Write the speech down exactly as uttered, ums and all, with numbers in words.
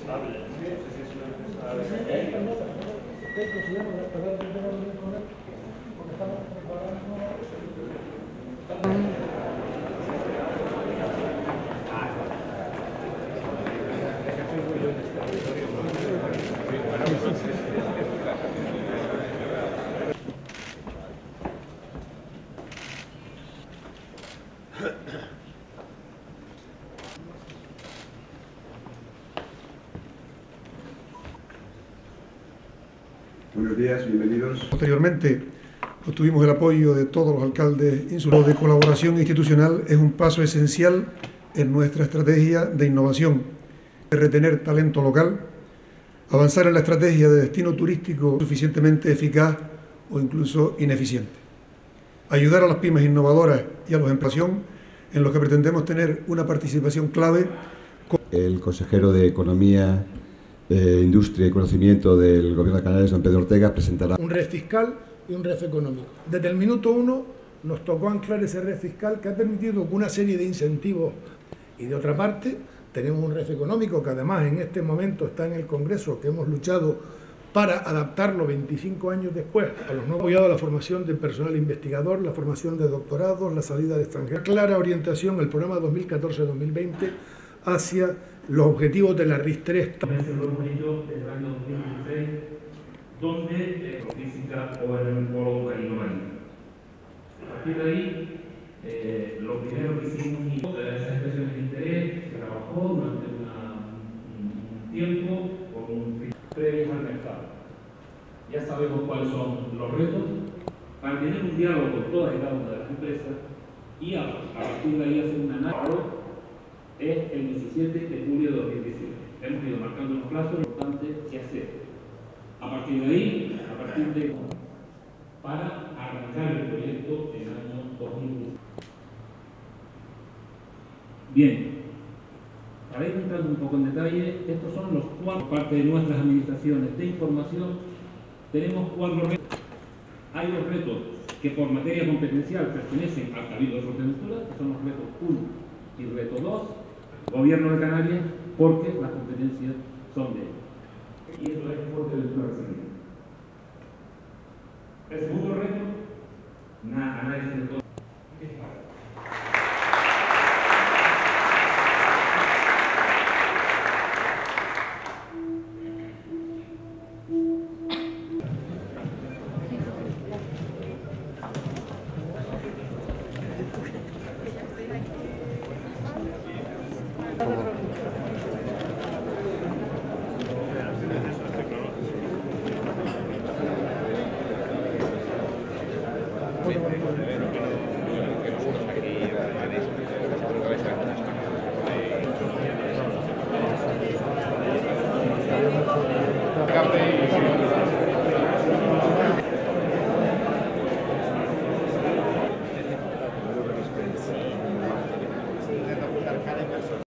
Buenos días, bienvenidos. Posteriormente obtuvimos el apoyo de todos los alcaldes insulares. De colaboración institucional es un paso esencial en nuestra estrategia de innovación, de retener talento local, avanzar en la estrategia de destino turístico suficientemente eficaz o incluso ineficiente, ayudar a las pymes innovadoras y a los empresarios en los que pretendemos tener una participación clave. El consejero de Economía, eh, Industria y Conocimiento del Gobierno de Canarias, don Pedro Ortega, presentará un R E F fiscal y un R E F económico. Desde el minuto uno nos tocó anclar ese R E F fiscal que ha permitido una serie de incentivos, y de otra parte tenemos un R E F económico que además en este momento está en el Congreso, que hemos luchado para adaptarlo veinticinco años después a los nuevos, apoyado a la formación del personal investigador, la formación de doctorados, la salida de extranjeros. Clara orientación el programa dos mil catorce dos mil veinte hacia los objetivos de la R I S tres. Lo hemos hecho desde el año dos mil dieciséis, donde eh, física o en el polo carino marino. A partir de ahí, eh, lo primero que hicimos fue esas expresiones de interés, se trabajó durante una, un, un tiempo con un previo al mercado. Ya sabemos cuáles son los retos para tener un diálogo con todas y cada una de las empresas y a, a partir de ahí hacer un análisis. Es el diecisiete de julio de dos mil diecisiete. Hemos ido marcando unos plazos importantes que hacer. A partir de ahí, a partir de para arrancar el proyecto en el año dos mil diez. Bien, para ir entrando un poco en detalle, estos son los cuatro, por parte de nuestras administraciones de información, tenemos cuatro retos. Hay dos retos que por materia competencial pertenecen al Cabildo de Fuerteventura, que son los retos uno y reto dos, Gobierno de Canarias, porque las competencias son de ellos. Y eso es Fuerteventura recibido. El segundo reto, na, análisis de todo. ¿Qué pasa? Café.